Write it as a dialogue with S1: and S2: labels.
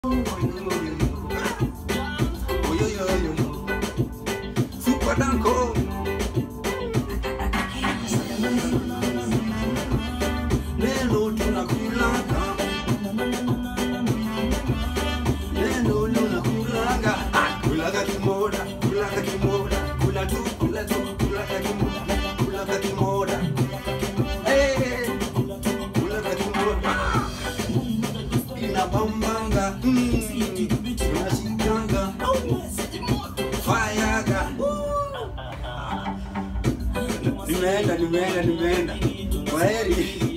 S1: Super Danko. Lelo tunakulanga. Lelo tunakulanga. Kulaga kimoda, kulaga kimoda, kula tu, kulaga kimoda, kulaga kimoda. Hey, kulaga kimoda. Inabambanga, inashikanga, fayaga. Nimeenda. Kwaheri.